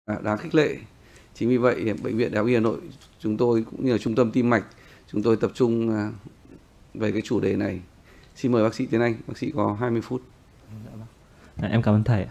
đáng khích lệ. Chính vì vậy, Bệnh viện Đại học Y Hà Nội chúng tôi cũng như là Trung tâm Tim mạch, chúng tôi tập trung về cái chủ đề này. Xin mời bác sĩ Tiến Anh, bác sĩ có 20 phút. Em cảm ơn thầy.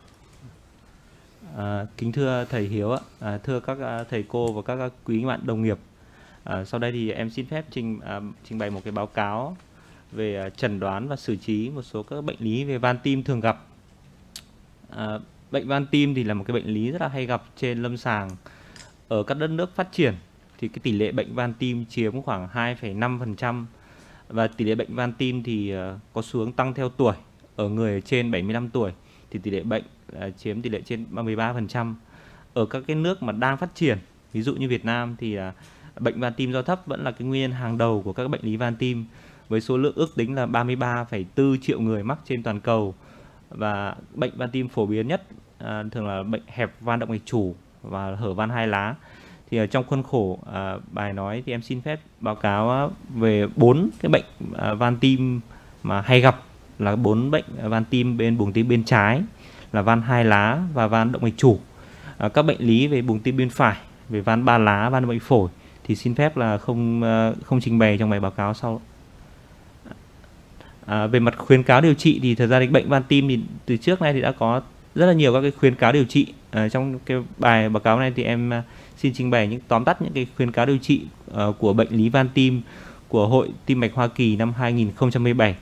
Kính thưa thầy Hiếu, thưa các thầy cô và các quý bạn đồng nghiệp. Sau đây thì em xin phép trình bày một cái báo cáo về chẩn đoán và xử trí một số các bệnh lý về van tim thường gặp. Bệnh van tim thì là một cái bệnh lý rất là hay gặp trên lâm sàng. Ở các đất nước phát triển thì cái tỷ lệ bệnh van tim chiếm khoảng 2,5%, và tỷ lệ bệnh van tim thì có xu hướng tăng theo tuổi. Ở người trên 75 tuổi thì tỷ lệ bệnh chiếm tỷ lệ trên 13%. Ở các cái nước mà đang phát triển, ví dụ như Việt Nam, thì bệnh van tim do thấp vẫn là cái nguyên nhân hàng đầu của các bệnh lý van tim, với số lượng ước tính là 33,4 triệu người mắc trên toàn cầu. Và bệnh van tim phổ biến nhất thường là bệnh hẹp van động mạch chủ và hở van hai lá. Thì trong khuôn khổ bài nói thì em xin phép báo cáo về 4 cái bệnh van tim mà hay gặp, là 4 bệnh van tim bên buồng tim bên trái là van hai lá và van động mạch chủ. Các bệnh lý về buồng tim bên phải, về van ba lá, van động mạch phổi thì xin phép là không trình bày trong bài báo cáo sau. Về mặt khuyến cáo điều trị thì thật ra thì bệnh van tim thì từ trước nay thì đã có rất là nhiều các cái khuyến cáo điều trị. Trong cái bài báo cáo này thì em xin trình bày những tóm tắt những cái khuyến cáo điều trị của bệnh lý van tim của Hội Tim mạch Hoa Kỳ năm 2017.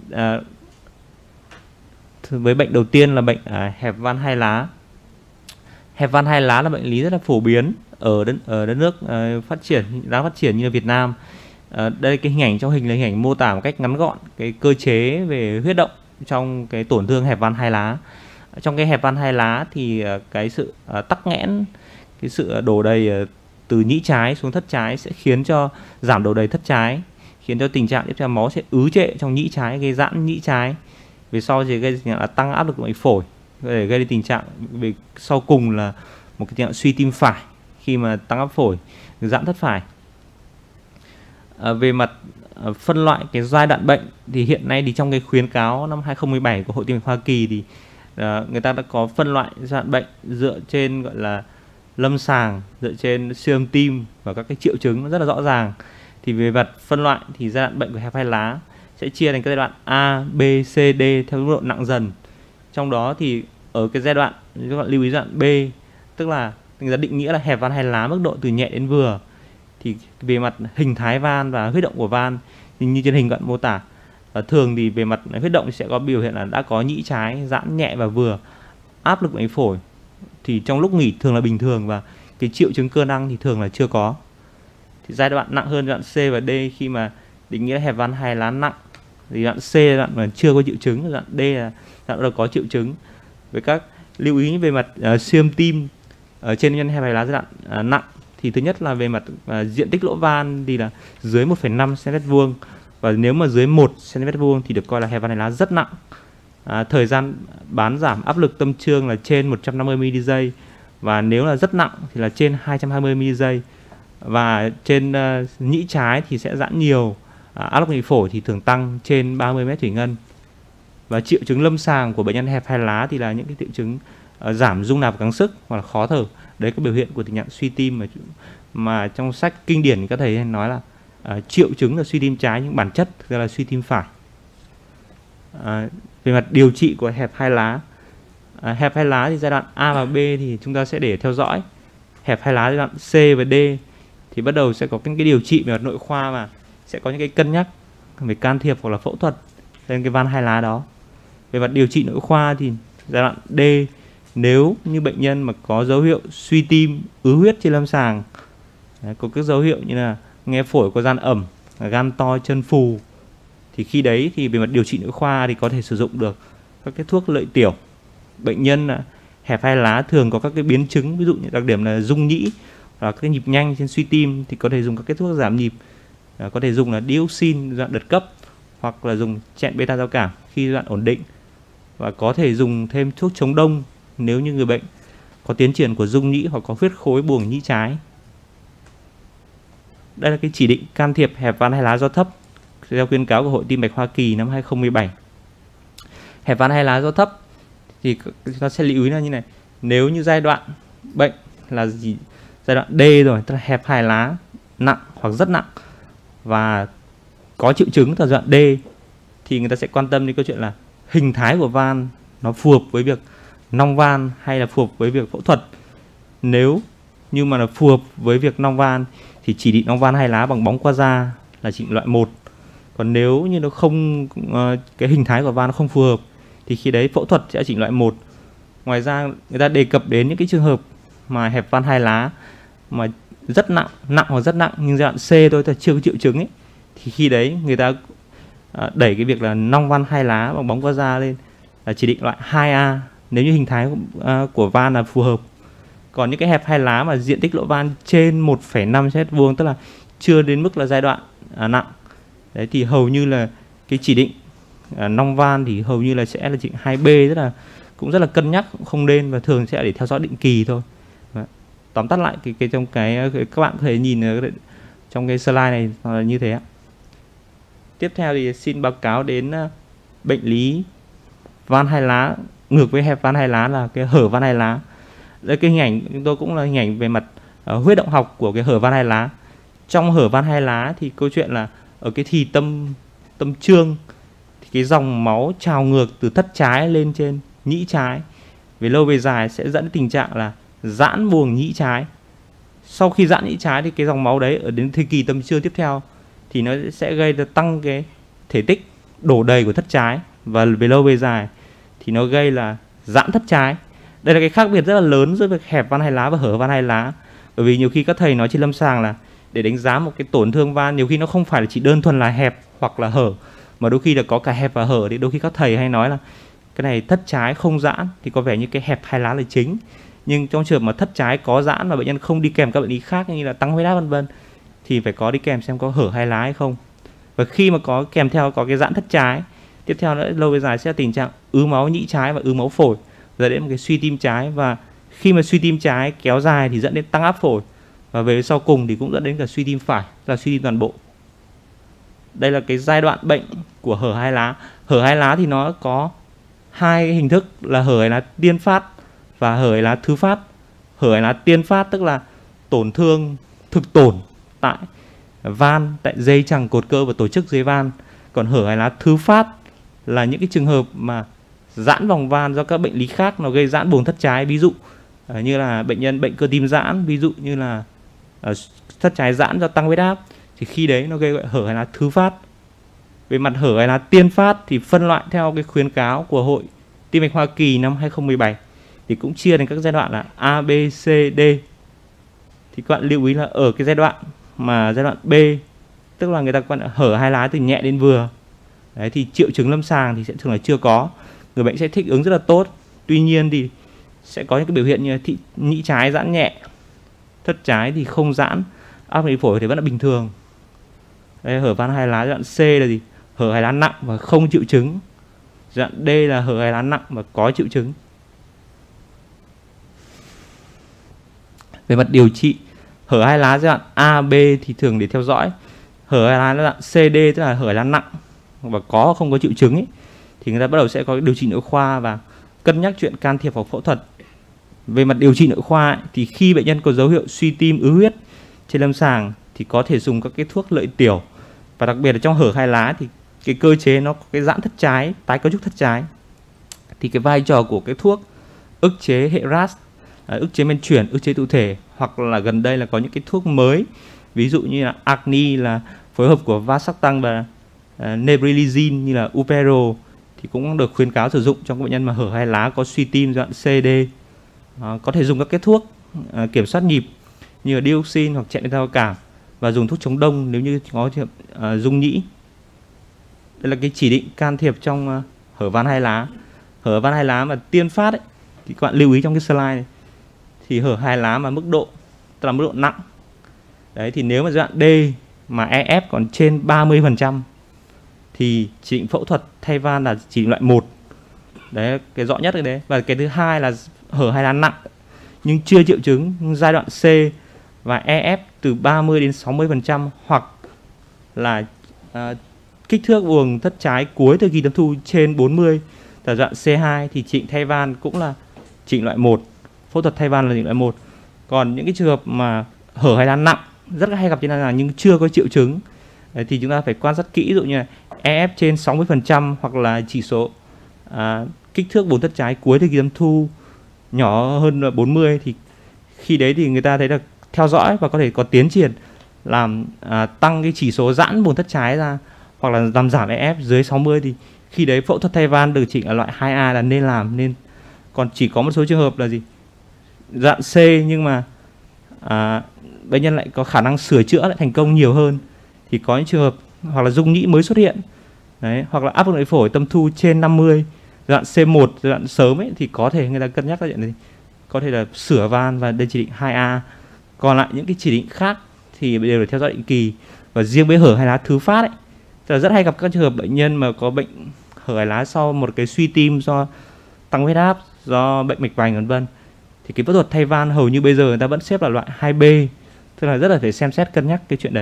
Với bệnh đầu tiên là bệnh hẹp van hai lá. Hẹp van hai lá là bệnh lý rất là phổ biến ở đất nước đang phát triển như là Việt Nam. Đây cái hình ảnh, trong hình là hình ảnh mô tả một cách ngắn gọn cái cơ chế về huyết động trong cái tổn thương hẹp van hai lá. Trong cái hẹp van hai lá thì cái sự tắc nghẽn, cái sự đổ đầy từ nhĩ trái xuống thất trái sẽ khiến cho giảm đổ đầy thất trái, khiến cho tình trạng tiếp theo máu sẽ ứ trệ trong nhĩ trái, gây giãn nhĩ trái. Về sau thì gây là tăng áp lực mạch phổi, để gây đến tình trạng về sau cùng là một cái tình trạng suy tim phải khi mà tăng áp phổi, giãn thất phải. Về mặt phân loại cái giai đoạn bệnh thì hiện nay thì trong cái khuyến cáo năm 2017 của Hội Tim mạch Hoa Kỳ thì người ta đã có phân loại giai đoạn bệnh dựa trên gọi là lâm sàng, dựa trên siêu âm tim và các cái triệu chứng nó rất là rõ ràng. Thì về mặt phân loại thì giai đoạn bệnh của hẹp hai lá sẽ chia thành các giai đoạn A, B, C, D theo mức độ nặng dần. Trong đó thì ở cái giai đoạn, các bạn lưu ý giai đoạn B, tức là người ta định nghĩa là hẹp van hai lá mức độ từ nhẹ đến vừa. Thì về mặt hình thái van và huyết động của van thì như trên hình bạn mô tả, thường thì về mặt huyết động sẽ có biểu hiện là đã có nhĩ trái giãn nhẹ và vừa, áp lực mạch phổi thì trong lúc nghỉ thường là bình thường, và cái triệu chứng cơ năng thì thường là chưa có. Thì giai đoạn nặng hơn, giai đoạn C và D, khi mà định nghĩa hẹp van hai lá nặng thì giai đoạn C là đoạn mà chưa có triệu chứng, giai đoạn D là giai đoạn có triệu chứng. Với các lưu ý về mặt siêu âm tim ở trên nhân hẹp hai lá giai đoạn nặng thì thứ nhất là về mặt diện tích lỗ van thì là dưới 1,5 cm², và nếu mà dưới 1 cm² thì được coi là hẹp van hai lá rất nặng. Thời gian bán giảm áp lực tâm trương là trên 150 mili giây, và nếu là rất nặng thì là trên 220 mili giây. Và trên nhĩ trái thì sẽ giãn nhiều, áp lực mạch phổi thì thường tăng trên 30 m thủy ngân. Và triệu chứng lâm sàng của bệnh nhân hẹp hai lá thì là những cái triệu chứng giảm dung nạp gắng sức hoặc là khó thở. Đấy cái biểu hiện của tình trạng suy tim mà trong sách kinh điển các thầy nói là triệu chứng là suy tim trái nhưng bản chất thực ra là suy tim phải. Về mặt điều trị của hẹp hai lá, hẹp hai lá thì giai đoạn A và B thì chúng ta sẽ để theo dõi. Hẹp hai lá giai đoạn C và D thì bắt đầu sẽ có cái điều trị về mặt nội khoa, mà sẽ có những cái cân nhắc về can thiệp hoặc là phẫu thuật lên cái van hai lá đó. Về mặt điều trị nội khoa thì giai đoạn D, nếu như bệnh nhân mà có dấu hiệu suy tim, ứ huyết trên lâm sàng, có các dấu hiệu như là nghe phổi có gian ẩm, gan to, chân phù, thì khi đấy thì về mặt điều trị nội khoa thì có thể sử dụng được các cái thuốc lợi tiểu. Bệnh nhân hẹp hai lá thường có các cái biến chứng, ví dụ như đặc điểm là rung nhĩ và các cái nhịp nhanh trên suy tim, thì có thể dùng các cái thuốc giảm nhịp, có thể dùng là dioxin đoạn đợt cấp, hoặc là dùng chẹn beta giao cảm khi đoạn ổn định, và có thể dùng thêm thuốc chống đông nếu như người bệnh có tiến triển của rung nhĩ hoặc có huyết khối buồng nhĩ trái. Đây là cái chỉ định can thiệp hẹp van hai lá do thấp theo khuyến cáo của Hội Tim mạch Hoa Kỳ năm 2017. Hẹp van hai lá do thấp thì chúng ta sẽ lưu ý là như này: nếu như giai đoạn bệnh là gì? Giai đoạn D rồi, tức là hẹp hai lá nặng hoặc rất nặng và có triệu chứng. Giai đoạn D thì người ta sẽ quan tâm đến câu chuyện là hình thái của van nó phù hợp với việc nong van hay là phù hợp với việc phẫu thuật. Nếu như mà là phù hợp với việc nong van thì chỉ định nong van hai lá bằng bóng qua da là chỉ định loại 1. Còn nếu như nó không, cái hình thái của van nó không phù hợp thì khi đấy phẫu thuật sẽ chỉ định loại 1. Ngoài ra người ta đề cập đến những cái trường hợp mà hẹp van hai lá mà rất nặng hoặc rất nặng nhưng giai đoạn C thôi, chưa có triệu chứng ấy, thì khi đấy người ta đẩy cái việc là nong van hai lá bằng bóng qua da lên là chỉ định loại 2A nếu như hình thái của van là phù hợp. Còn những cái hẹp hai lá mà diện tích lỗ van trên 1,5 cm2, tức là chưa đến mức là giai đoạn nặng, đấy thì hầu như là cái chỉ định nong van thì hầu như là sẽ là chỉ định 2B, cũng rất là cân nhắc, cũng không nên, và thường sẽ để theo dõi định kỳ thôi. Đấy. Tóm tắt lại cái trong cái các bạn có thể nhìn trong cái slide này là như thế ạ. Tiếp theo thì xin báo cáo đến bệnh lý van hai lá ngược với hẹp van hai lá là cái hở van hai lá. Đây, cái hình ảnh chúng tôi cũng là hình ảnh về mặt huyết động học của cái hở van hai lá. Trong hở van hai lá thì câu chuyện là ở cái thì tâm trương thì cái dòng máu trào ngược từ thất trái lên trên nhĩ trái, về lâu về dài sẽ dẫn đến tình trạng là giãn buồng nhĩ trái. Sau khi giãn nhĩ trái thì cái dòng máu đấy ở đến thời kỳ tâm trương tiếp theo thì nó sẽ gây ra tăng cái thể tích đổ đầy của thất trái, và về lâu về dài thì nó gây là giãn thất trái. Đây là cái khác biệt rất là lớn giữa việc hẹp van hai lá và hở van hai lá. Bởi vì nhiều khi các thầy nói trên lâm sàng là để đánh giá một cái tổn thương van, nhiều khi nó không phải là chỉ đơn thuần là hẹp hoặc là hở, mà đôi khi là có cả hẹp và hở. Thì đôi khi các thầy hay nói là cái này thất trái không giãn thì có vẻ như cái hẹp hai lá là chính. Nhưng trong trường hợp mà thất trái có giãn mà bệnh nhân không đi kèm các bệnh lý khác như là tăng huyết áp vân vân thì phải có đi kèm xem có hở hai lá hay không. Và khi mà có kèm theo có cái giãn thất trái, tiếp theo nữa lâu về dài sẽ là tình trạng ứ máu nhĩ trái và ứ máu phổi, dẫn đến một cái suy tim trái, và khi mà suy tim trái kéo dài thì dẫn đến tăng áp phổi, và về sau cùng thì cũng dẫn đến cả suy tim phải, là suy tim toàn bộ. Đây là cái giai đoạn bệnh của hở hai lá. Hở hai lá thì nó có hai hình thức là hở hai lá tiên phát và hở hai lá thứ phát. Hở hai lá tiên phát tức là tổn thương thực tổn tại van, tại dây chằng cột cơ và tổ chức dưới van. Còn hở hai lá thứ phát là những cái trường hợp mà giãn vòng van do các bệnh lý khác nó gây giãn buồng thất trái, ví dụ như là bệnh nhân bệnh cơ tim giãn, ví dụ như là thất trái giãn do tăng huyết áp, thì khi đấy nó gây gọi hở hai lá thứ phát. Về mặt hở hai lá tiên phát thì phân loại theo cái khuyến cáo của Hội Tim mạch Hoa Kỳ năm 2017 thì cũng chia thành các giai đoạn là A, B, C, D. Thì các bạn lưu ý là ở cái giai đoạn B, tức là người ta gọi là hở hai lá từ nhẹ đến vừa. Đấy, thì triệu chứng lâm sàng thì sẽ thường là chưa có, người bệnh sẽ thích ứng rất là tốt. Tuy nhiên thì sẽ có những cái biểu hiện như nhĩ trái giãn nhẹ, thất trái thì không giãn, áp lực phổi thì vẫn là bình thường. Đây, hở van hai lá giai đoạn C là gì? Hở hai lá nặng và không triệu chứng. Giai đoạn D là hở hai lá nặng và có triệu chứng. Về mặt điều trị, hở hai lá giai đoạn A, B thì thường để theo dõi. Hở hai lá giai đoạn C, D tức là hở hai lá nặng và có không có triệu chứng ấy, thì người ta bắt đầu sẽ có điều trị nội khoa và cân nhắc chuyện can thiệp hoặc phẫu thuật. Về mặt điều trị nội khoa ấy, thì khi bệnh nhân có dấu hiệu suy tim ứ huyết trên lâm sàng thì có thể dùng các cái thuốc lợi tiểu, và đặc biệt là trong hở hai lá thì cái cơ chế nó có cái giãn thất trái, tái cấu trúc thất trái, thì cái vai trò của cái thuốc ức chế hệ RAS, ức chế men chuyển, ức chế tụ thể, hoặc là gần đây là có những cái thuốc mới, ví dụ như là Acne là phối hợp của Vasactan và Nebrilizine như là Upero, thì cũng được khuyến cáo sử dụng trong các bệnh nhân mà hở hai lá có suy tim giai đoạn C, D. Có thể dùng các cái thuốc kiểm soát nhịp như là dioxin hoặc chạy đau cảm, và dùng thuốc chống đông nếu như có rung nhĩ. Đây là cái chỉ định can thiệp trong hở van hai lá. Hở van hai lá mà tiên phát ấy, thì các bạn lưu ý trong cái slide này, thì hở hai lá mà mức độ, tức là mức độ nặng. Đấy, thì nếu mà giai đoạn D mà EF còn trên 30% thì chỉ định phẫu thuật thay van là chỉ định loại 1. Đấy, cái rõ nhất đấy. Và cái thứ hai là hở hai lá nặng nhưng chưa triệu chứng, giai đoạn C và EF từ 30 đến 60%, hoặc là kích thước buồng thất trái cuối thời kỳ tâm thu trên 40, giai đoạn C2 thì chỉ định thay van cũng là chỉ định loại 1. phẫu thuật thay van là chỉnh loại 1. Còn những cái trường hợp mà hở hai lá nặng rất là hay gặp trên lâm sàng nhưng chưa có triệu chứng thì chúng ta phải quan sát kỹ, ví dụ như là EF trên 60% hoặc là chỉ số kích thước bồn thất trái cuối thời kỳ âm thu nhỏ hơn 40, thì khi đấy thì người ta thấy là theo dõi và có thể có tiến triển làm tăng cái chỉ số giãn bồn thất trái ra hoặc là làm giảm EF dưới 60, thì khi đấy phẫu thuật thay van được chỉnh ở loại 2A là nên làm. Nên còn chỉ có một số trường hợp là gì, dạng C nhưng mà bệnh nhân lại có khả năng sửa chữa lại thành công nhiều hơn, thì có những trường hợp hoặc là rung nhĩ mới xuất hiện đấy, hoặc là áp lực nội phổi tâm thu trên 50, giai đoạn C1, giai đoạn sớm ấy, thì có thể người ta cân nhắc là chuyện này, có thể là sửa van và đây chỉ định 2A. Còn lại những cái chỉ định khác thì đều phải theo dõi định kỳ. Và riêng với hở hai lá thứ phát ấy, là rất hay gặp các trường hợp bệnh nhân mà có bệnh hở hai lá sau một cái suy tim do tăng huyết áp, do bệnh mạch vành v.v. thì cái phẫu thuật thay van hầu như bây giờ người ta vẫn xếp là loại 2B, tức là rất là phải xem xét cân nhắc cái chuyện đấy.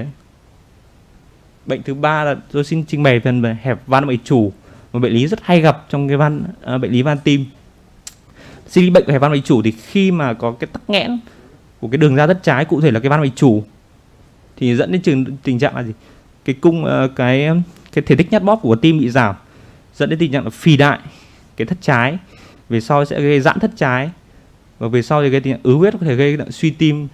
Bệnh thứ ba là tôi xin trình bày phần về hẹp van động mạch chủ, một bệnh lý rất hay gặp trong cái bệnh lý van tim. Sinh bệnh hẹp van động mạch chủ thì khi mà có cái tắc nghẽn của cái đường ra thất trái, cụ thể là cái van động mạch chủ, thì dẫn đến tình trạng là gì? Cái cung cái thể tích nhát bóp của tim bị giảm, dẫn đến tình trạng là phì đại cái thất trái, về sau sẽ gây giãn thất trái, và về sau thì gây tình trạng ứ huyết, có thể gây suy tim.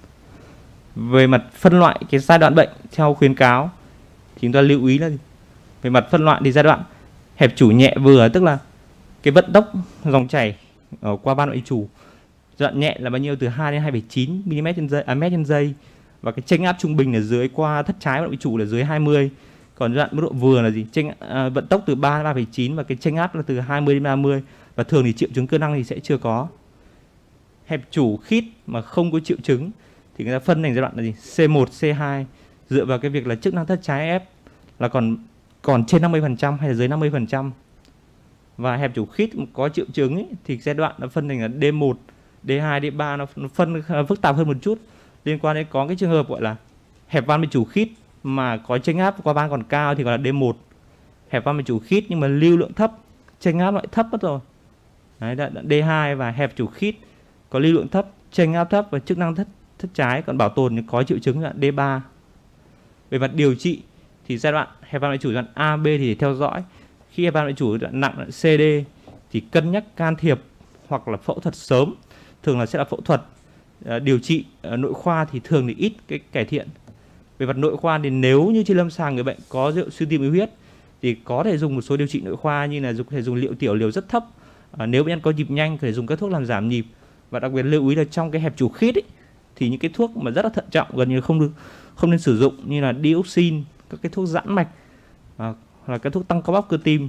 Về mặt phân loại cái giai đoạn bệnh theo khuyến cáo thì chúng ta lưu ý là gì? Về mặt phân loại thì giai đoạn hẹp chủ nhẹ vừa, tức là cái vận tốc dòng chảy qua van động mạch chủ giai đoạn nhẹ là bao nhiêu, từ 2 đến 2,9 mét trên giây, và cái chênh áp trung bình ở dưới qua thất trái van động mạch chủ là dưới 20. Còn giai đoạn mức độ vừa là gì? Vận tốc từ 3 đến 3,9 và cái chênh áp là từ 20 đến 30, và thường thì triệu chứng cơ năng thì sẽ chưa có. Hẹp chủ khít mà không có triệu chứng thì người ta phân thành giai đoạn là gì? C1, C2, dựa vào cái việc là chức năng thất trái F là còn trên 50% hay là dưới 50%. Và hẹp chủ khít có triệu chứng ấy, thì giai đoạn nó phân thành là D1, D2, D3, nó phân phức tạp hơn một chút. Liên quan đến có cái trường hợp gọi là hẹp van mạch chủ khít mà có chênh áp qua van còn cao thì gọi là D1. Hẹp van mạch chủ khít nhưng mà lưu lượng thấp, chênh áp lại thấp mất rồi. Đấy, D2 và hẹp chủ khít có lưu lượng thấp, chênh áp thấp và chức năng thất trái, còn bảo tồn thì có triệu chứng là D3. Về mặt điều trị thì giai đoạn hẹp van mạch chủ giai đoạn A, B thì để theo dõi. Khi hẹp van mạch chủ giai đoạn nặng là CD thì cân nhắc can thiệp hoặc là phẫu thuật sớm, thường là sẽ là phẫu thuật. Điều trị nội khoa thì thường thì ít cái cải thiện. Về mặt nội khoa thì nếu như trên lâm sàng người bệnh có dấu hiệu suy tim ứ huyết thì có thể dùng một số điều trị nội khoa như là có thể dùng liệu tiểu liều rất thấp. Nếu bệnh nhân có nhịp nhanh có thể dùng các thuốc làm giảm nhịp, và đặc biệt lưu ý là trong cái hẹp chủ khít ấy, thì những cái thuốc mà rất là thận trọng gần như không nên sử dụng, như là dioxin, các cái thuốc giãn mạch hoặc là các thuốc tăng co bóp cơ tim.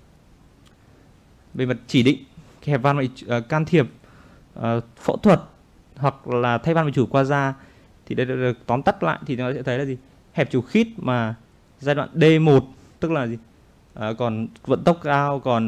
Về mặt chỉ định hẹp van mạch can thiệp phẫu thuật hoặc là thay van mạch chủ qua da thì đây được tóm tắt lại thì chúng ta sẽ thấy là gì? Hẹp chủ khít mà giai đoạn D1 tức là gì? Còn vận tốc cao, còn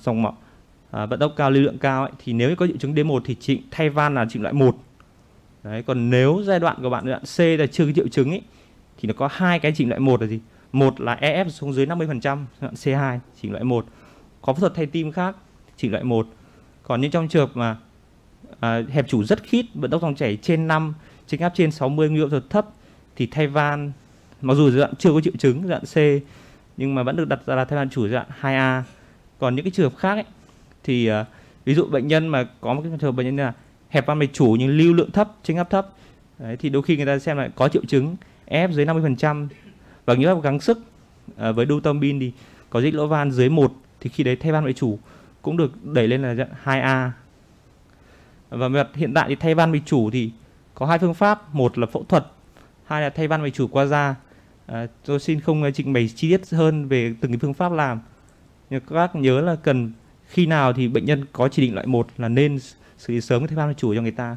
vận tốc cao, lưu lượng cao ấy, thì nếu có triệu chứng D1 thì thay van là chỉnh loại 1. Đấy, còn nếu giai đoạn của bạn giai đoạn C là chưa có triệu chứng ấy, thì nó có hai cái chỉnh loại 1 là gì? Một là EF xuống dưới 50%, giai đoạn C2 chỉnh loại 1. Có phẫu thuật thay tim khác chỉnh loại 1. Còn những trong trường hợp mà hẹp chủ rất khít, vận tốc dòng chảy trên 5, chênh áp trên 60, nguy cơ thấp thì thay van, mặc dù giai đoạn chưa có triệu chứng giai đoạn C nhưng mà vẫn được đặt ra là thay van chủ giai đoạn 2A. Còn những cái trường hợp khác ấy, thì ví dụ bệnh nhân mà có một cái trường hợp bệnh nhân là hẹp van mạch chủ nhưng lưu lượng thấp, chênh áp thấp, đấy, thì đôi khi người ta xem lại có triệu chứng EF dưới 50% và nhớ gắng sức với Dutambin thì có dịch lỗ van dưới 1 thì khi đấy thay van mạch chủ cũng được đẩy lên là 2A. Và hiện tại thì thay van mạch chủ thì có hai phương pháp, một là phẫu thuật, hai là thay van mạch chủ qua da. Tôi xin không trình bày chi tiết hơn về từng cái phương pháp làm, nhưng các bác nhớ là cần khi nào thì bệnh nhân có chỉ định loại 1 là nên xử lý sớm cái thay van mạch chủ cho người ta.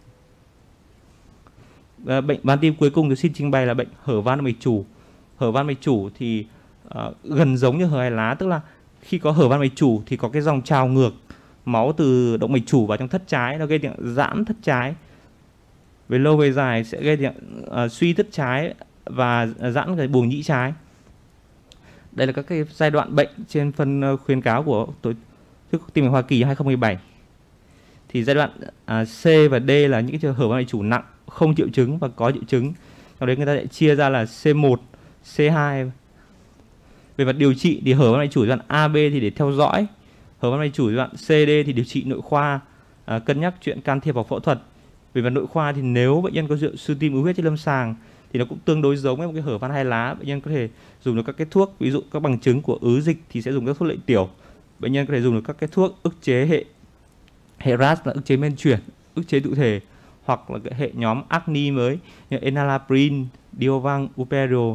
Bệnh van tim cuối cùng tôi xin trình bày là bệnh hở van mạch chủ. Hở van mạch chủ thì gần giống như hở hai lá, tức là khi có hở van mạch chủ thì có cái dòng trào ngược máu từ động mạch chủ vào trong thất trái, nó gây tình trạng giãn thất trái. Về lâu về dài sẽ gây tình trạng suy thất trái và giãn cái buồng nhĩ trái. Đây là các cái giai đoạn bệnh trên phần khuyến cáo của Tổ chức Tim mạch Hoa Kỳ 2017. Thì giai đoạn C và D là những cái trường hợp van mạch chủ nặng, không triệu chứng và có triệu chứng. Sau đấy người ta sẽ chia ra là C1, C2. Về mặt điều trị thì hở van mạch chủ giai đoạn AB thì để theo dõi, hở van mạch chủ giai đoạn CD thì điều trị nội khoa, cân nhắc chuyện can thiệp hoặc phẫu thuật. Về mặt nội khoa thì nếu bệnh nhân có dấu suy tim ứ huyết trên lâm sàng thì nó cũng tương đối giống với một cái hở van hai lá. Bệnh nhân có thể dùng được các cái thuốc, ví dụ các bằng chứng của ứ dịch thì sẽ dùng các thuốc lợi tiểu. Bệnh nhân có thể dùng được các cái thuốc ức chế hệ RAS là ức chế men chuyển, ức chế tụ thể, hoặc là cái hệ nhóm acne mới như enalapril, diovang, uperio.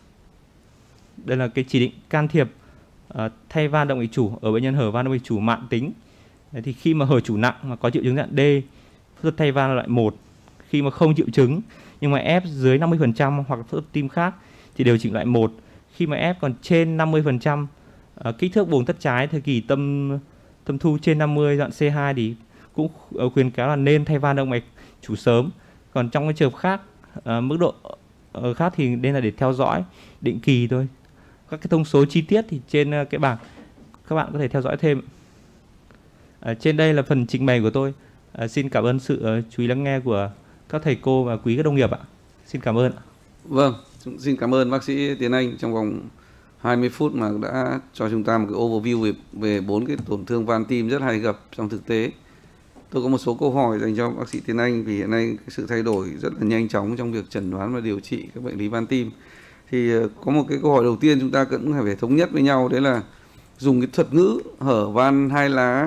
Đây là cái chỉ định can thiệp thay van động mạch chủ ở bệnh nhân hở van động mạch chủ mãn tính. Đấy, thì khi mà hở chủ nặng mà có triệu chứng dạng D, phẫu thuật thay van là loại 1. Khi mà không triệu chứng nhưng mà ép dưới 50% hoặc phẫu thuật tim khác thì điều chỉnh loại 1. Khi mà ép còn trên 50%, kích thước buồng thất trái thời kỳ tâm thu trên 50 đoạn C2 thì cũng khuyến cáo là nên thay van động mạch chủ sớm. Còn trong cái trường hợp khác, mức độ khác thì nên là để theo dõi định kỳ thôi. Các cái thông số chi tiết thì trên cái bảng các bạn có thể theo dõi thêm. Trên đây là phần trình bày của tôi. Xin cảm ơn sự chú ý lắng nghe của các thầy cô và quý các đồng nghiệp ạ. Xin cảm ơn ạ. Vâng, xin cảm ơn bác sĩ Tiến Anh trong vòng 20 phút mà đã cho chúng ta một cái overview về 4 cái tổn thương van tim rất hay gặp trong thực tế. Tôi có một số câu hỏi dành cho bác sĩ Tiến Anh vì hiện nay cái sự thay đổi rất là nhanh chóng trong việc chẩn đoán và điều trị các bệnh lý van tim. Thì có một cái câu hỏi đầu tiên chúng ta cũng phải thống nhất với nhau, đấy là dùng cái thuật ngữ hở van hai lá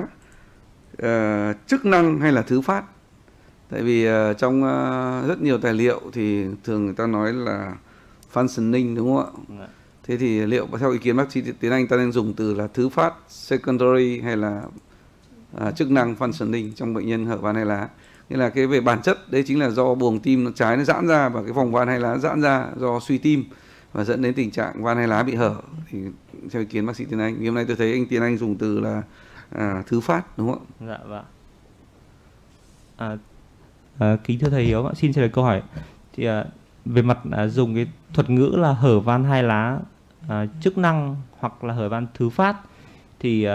chức năng hay là thứ phát. Tại vì trong rất nhiều tài liệu thì thường người ta nói là functioning, đúng không ạ? Thế thì liệu theo ý kiến bác sĩ Tiến Anh ta nên dùng từ là thứ phát secondary hay là chức năng functioning trong bệnh nhân hở van hai lá? Nghĩa là cái về bản chất đấy chính là do buồng tim trái nó giãn ra và cái vòng van hai lá giãn ra do suy tim và dẫn đến tình trạng van hai lá bị hở. Thì theo ý kiến bác sĩ Tiến Anh, vì hôm nay tôi thấy anh Tiến Anh dùng từ là thứ phát, đúng không ạ? Dạ vâng. Kính thưa thầy Hiếu, xin trả lời câu hỏi. Thì về mặt dùng cái thuật ngữ là hở van hai lá chức năng hoặc là hở van thứ phát thì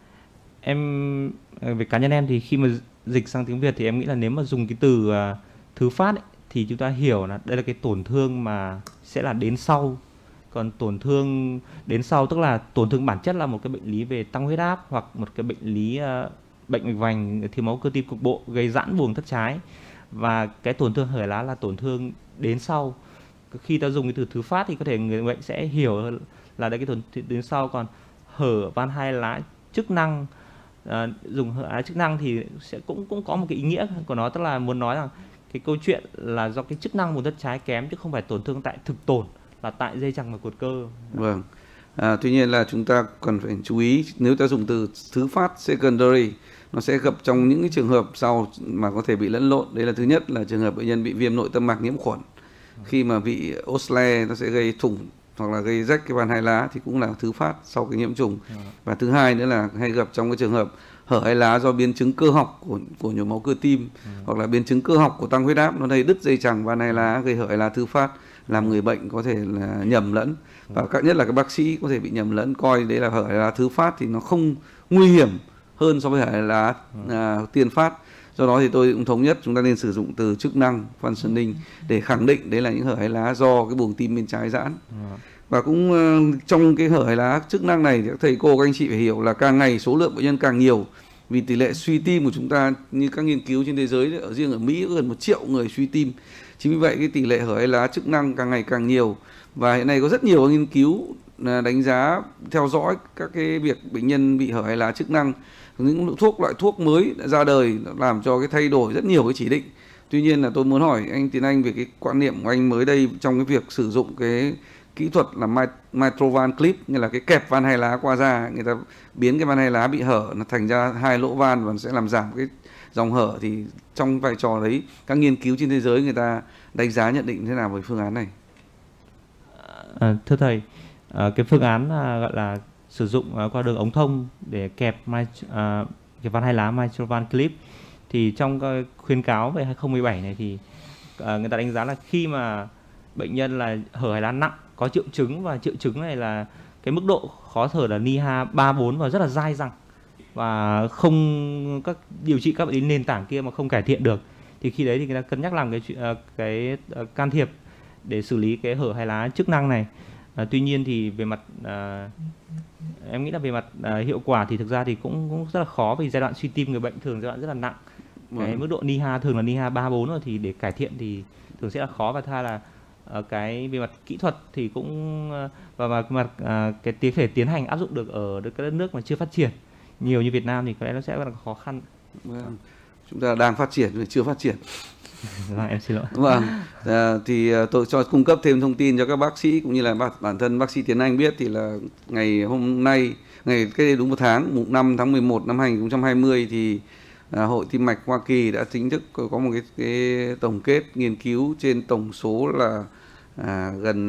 em về cá nhân em thì khi mà dịch sang tiếng Việt thì em nghĩ là nếu mà dùng cái từ thứ phát ấy, thì chúng ta hiểu là đây là cái tổn thương mà sẽ là đến sau. Còn tổn thương đến sau tức là tổn thương bản chất là một cái bệnh lý về tăng huyết áp hoặc một cái bệnh lý bệnh mạch vành, thiếu máu cơ tim cục bộ gây giãn buồng thất trái. Và cái tổn thương hở lá là tổn thương đến sau. Khi ta dùng cái từ thứ phát thì có thể người bệnh sẽ hiểu là đây cái tổn thương đến sau. Còn hở van hai lá chức năng, dùng hở lá chức năng thì sẽ cũng có một cái ý nghĩa của nó, tức là muốn nói rằng cái câu chuyện là do cái chức năng buồng thất trái kém chứ không phải tổn thương tại thực tổn là tại dây chằng và cột cơ. Vâng. Tuy nhiên là chúng ta cần phải chú ý, nếu ta dùng từ thứ phát secondary nó sẽ gặp trong những cái trường hợp sau mà có thể bị lẫn lộn. Đấy là thứ nhất là trường hợp bệnh nhân bị viêm nội tâm mạc nhiễm khuẩn. Khi mà bị Osler nó sẽ gây thủng hoặc là gây rách cái van hai lá thì cũng là thứ phát sau cái nhiễm trùng. Và thứ hai nữa là hay gặp trong cái trường hợp hở hai lá do biến chứng cơ học của nhồi máu cơ tim hoặc là biến chứng cơ học của tăng huyết áp, nó gây đứt dây chằng van hai lá, gây hở hai lá thứ phát, làm người bệnh có thể là nhầm lẫn. Và các nhất là các bác sĩ có thể bị nhầm lẫn, coi đấy là hở hai lá thứ phát thì nó không nguy hiểm hơn so với hở hai lá tiên phát. Do đó thì tôi cũng thống nhất chúng ta nên sử dụng từ chức năng functioning để khẳng định đấy là những hở hai lá do cái buồng tim bên trái giãn. Và cũng trong cái hở hai lá chức năng này thì các thầy cô các anh chị phải hiểu là càng ngày số lượng bệnh nhân càng nhiều, vì tỷ lệ suy tim của chúng ta như các nghiên cứu trên thế giới, ở riêng ở Mỹ có gần 1 triệu người suy tim. Chính vì vậy cái tỷ lệ hở hai lá chức năng càng ngày càng nhiều, và hiện nay có rất nhiều nghiên cứu đánh giá theo dõi các cái việc bệnh nhân bị hở hai lá chức năng. Những loại thuốc mới đã ra đời làm cho cái thay đổi rất nhiều cái chỉ định. Tuy nhiên là tôi muốn hỏi anh Tiến Anh về cái quan niệm của anh mới đây trong cái việc sử dụng cái kỹ thuật là mitral van clip, như là cái kẹp van hai lá qua da, người ta biến cái van hai lá bị hở nó thành ra 2 lỗ van và sẽ làm giảm cái dòng hở. Thì trong vai trò đấy các nghiên cứu trên thế giới người ta đánh giá nhận định thế nào về phương án này? Thưa thầy, cái phương án gọi là sử dụng qua đường ống thông để kẹp cái van hai lá mitral van clip thì trong cái khuyến cáo về 2017 này thì người ta đánh giá là khi mà bệnh nhân là hở hai lá nặng có triệu chứng, và triệu chứng này là cái mức độ khó thở là NIHA 3-4 và rất là dai dẳng, và không điều trị các bệnh lý nền tảng kia mà không cải thiện được, thì khi đấy thì người ta cân nhắc làm cái can thiệp để xử lý cái hở hai lá chức năng này. Tuy nhiên thì về mặt em nghĩ là về mặt hiệu quả thì thực ra thì cũng rất là khó, vì giai đoạn suy tim người bệnh thường giai đoạn rất là nặng. Cái mức độ NIHA thường là NIHA 3, 4 rồi, thì để cải thiện thì thường sẽ là khó. Và thứ hai là cái về mặt kỹ thuật thì cũng và mặt cái thể tiến hành áp dụng được ở các đất nước mà chưa phát triển nhiều như Việt Nam thì có lẽ nó sẽ là khó khăn. Chúng ta đang phát triển, chưa phát triển. Em xin lỗi. Vâng, thì tôi cho cung cấp thêm thông tin cho các bác sĩ cũng như là bản thân bác sĩ Tiến Anh biết, thì là ngày hôm nay, cách đây đúng 1 tháng, mùng 5 tháng 11 năm 2020 thì Hội Tim mạch Hoa Kỳ đã chính thức có một cái tổng kết nghiên cứu trên tổng số là gần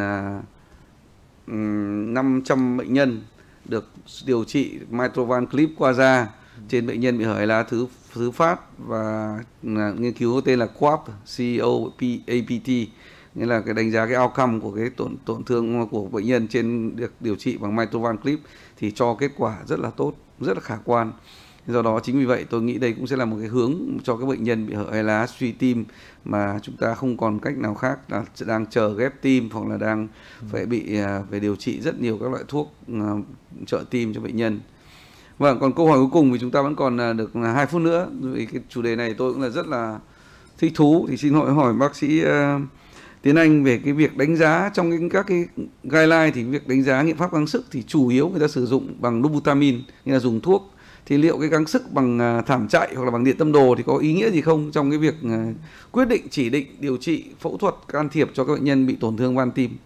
500 bệnh nhân được điều trị Mitrovan Clip qua da trên bệnh nhân bị hở hai lá thứ phát, và nghiên cứu có tên là COAPT, COAPT, nghĩa là cái đánh giá cái outcome của cái tổn thương của bệnh nhân trên được điều trị bằng Mitrovan Clip thì cho kết quả rất là tốt, rất là khả quan. Do đó chính vì vậy tôi nghĩ đây cũng sẽ là một cái hướng cho các bệnh nhân bị hở hai lá suy tim mà chúng ta không còn cách nào khác là đang chờ ghép tim, hoặc là đang phải điều trị rất nhiều các loại thuốc trợ tim cho bệnh nhân. Vâng, còn câu hỏi cuối cùng vì chúng ta vẫn còn được 2 phút nữa, vì cái chủ đề này tôi cũng là rất là thích thú, thì xin hỏi bác sĩ Tiến Anh về cái việc đánh giá trong các cái guideline, thì việc đánh giá nghiệm pháp gắng sức thì chủ yếu người ta sử dụng bằng dopamine, nghĩa là dùng thuốc. Thì liệu cái gắng sức bằng thảm chạy hoặc là bằng điện tâm đồ thì có ý nghĩa gì không trong cái việc quyết định chỉ định điều trị phẫu thuật can thiệp cho các bệnh nhân bị tổn thương van tim?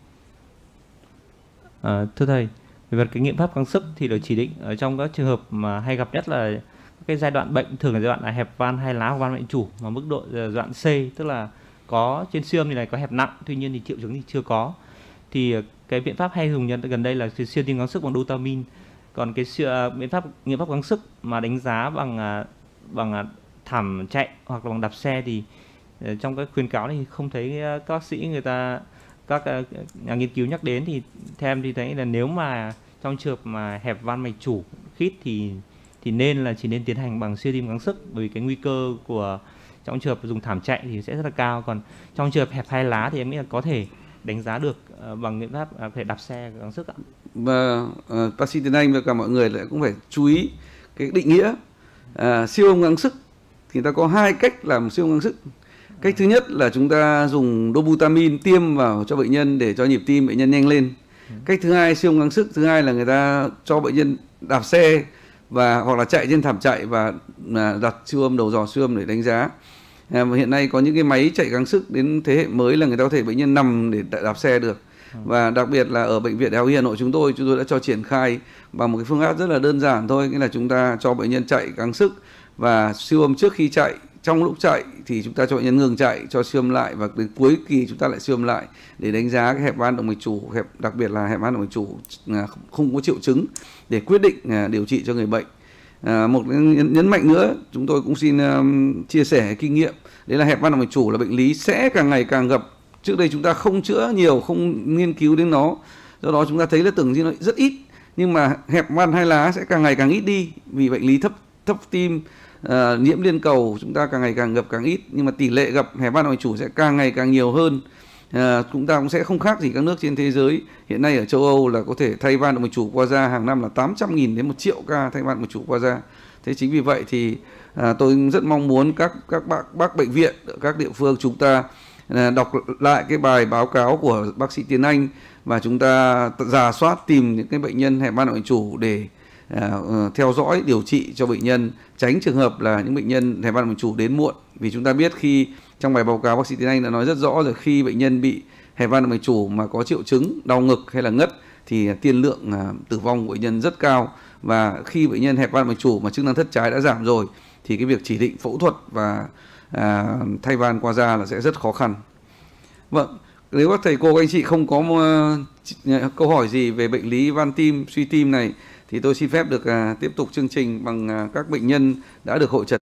Thưa thầy, về cái nghiệm pháp gắng sức thì được chỉ định ở trong các trường hợp mà hay gặp nhất là cái giai đoạn bệnh, thường là giai đoạn là hẹp van hai lá hoặc van mệnh chủ, mà mức độ giai đoạn C, tức là có trên siêu âm thì này có hẹp nặng, tuy nhiên thì triệu chứng thì chưa có. Thì cái biện pháp hay dùng nhất gần đây là siêu tim gắng sức bằng dopamine. Còn cái biện pháp nghiệm pháp gắng sức mà đánh giá bằng thảm chạy hoặc là bằng đạp xe thì trong các khuyến cáo thì không thấy các bác sĩ các nhà nghiên cứu nhắc đến. Thì theo em thì thấy là nếu mà trong trường hợp mà hẹp van mạch chủ khít thì chỉ nên tiến hành bằng siêu tim gắng sức, bởi vì cái nguy cơ của trong trường hợp dùng thảm chạy thì sẽ rất là cao. Còn trong trường hợp hẹp hai lá thì em nghĩ là có thể đánh giá được bằng biện pháp có thể đạp xe gắng sức ạ. Và bác sĩ Tiến Anh và cả mọi người lại cũng phải chú ý cái định nghĩa siêu âm gắng sức. Thì ta có 2 cách làm siêu âm gắng sức. Cách thứ nhất là chúng ta dùng dopamine tiêm vào cho bệnh nhân để cho nhịp tim bệnh nhân nhanh lên. Cách thứ hai, siêu âm gắng sức thứ hai là người ta cho bệnh nhân đạp xe hoặc là chạy trên thảm chạy và đặt siêu âm, đầu dò siêu âm để đánh giá. Hiện nay có những cái máy chạy gắng sức đến thế hệ mới là người ta có thể bệnh nhân nằm để đạp xe được. Và đặc biệt là ở bệnh viện Đại học Y Hà Nội chúng tôi đã cho triển khai bằng một cái phương pháp rất là đơn giản thôi, nghĩa là chúng ta cho bệnh nhân chạy gắng sức và siêu âm trước khi chạy. Trong lúc chạy thì chúng ta cho bệnh nhân ngừng chạy, cho siêu âm lại, và đến cuối kỳ chúng ta lại siêu âm lại để đánh giá cái hẹp van động mạch chủ, đặc biệt là hẹp van động mạch chủ không có triệu chứng để quyết định điều trị cho người bệnh. Một nhấn mạnh nữa, chúng tôi cũng xin chia sẻ kinh nghiệm, đấy là hẹp van động mạch chủ là bệnh lý sẽ càng ngày càng gặp. Trước đây chúng ta không chữa nhiều, không nghiên cứu đến nó, do đó chúng ta thấy là tưởng như nó rất ít, nhưng mà hẹp van hai lá sẽ càng ngày càng ít đi vì bệnh lý thấp tim, nhiễm liên cầu chúng ta càng ngày càng gặp càng ít, nhưng mà tỷ lệ gặp hẹp van động mạch chủ sẽ càng ngày càng nhiều hơn. Chúng ta cũng sẽ không khác gì các nước trên thế giới. Hiện nay ở châu Âu là có thể thay van động mạch chủ qua da hàng năm là 800.000 đến 1 triệu ca thay van động mạch chủ qua da. Thế chính vì vậy thì tôi rất mong muốn các bác bệnh viện ở các địa phương chúng ta đọc lại cái bài báo cáo của bác sĩ Tiến Anh và chúng ta rà soát tìm những cái bệnh nhân hẹp van động mạch chủ để theo dõi điều trị cho bệnh nhân, tránh trường hợp là những bệnh nhân hẹp van động mạch chủ đến muộn. Vì chúng ta biết khi trong bài báo cáo bác sĩ Tiến Anh đã nói rất rõ rồi, khi bệnh nhân bị hẹp van động mạch chủ mà có triệu chứng đau ngực hay là ngất thì tiên lượng tử vong của bệnh nhân rất cao, và khi bệnh nhân hẹp van động mạch chủ mà chức năng thất trái đã giảm rồi thì cái việc chỉ định phẫu thuật và thay van qua da là sẽ rất khó khăn. Vâng, nếu các thầy cô các anh chị không có câu hỏi gì về bệnh lý van tim, suy tim này thì tôi xin phép được tiếp tục chương trình bằng các bệnh nhân đã được hội chẩn.